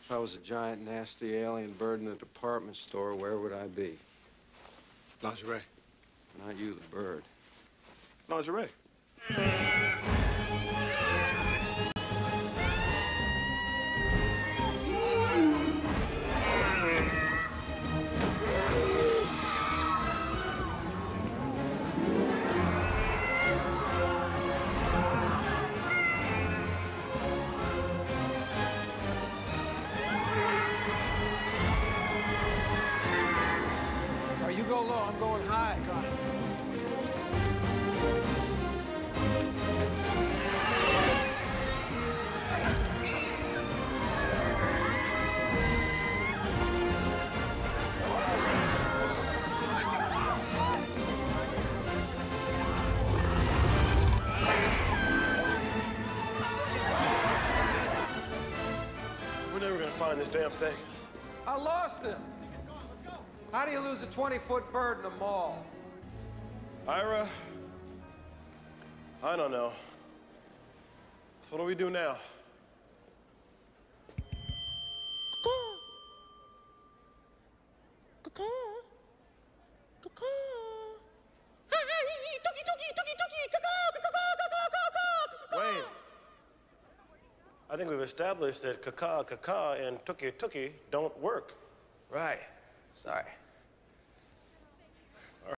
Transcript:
If I was a giant, nasty alien bird in a department store, where would I be? Lingerie. Not you, the bird. Lingerie. You go low, I'm going high. Got it. We're never gonna find this damn thing. I lost him. How do you lose a 20-foot bird in a mall? Ira, I don't know. So what do we do now? Wayne, I think we've established that caca, caca, and tuki, tuki don't work. Right. Sorry.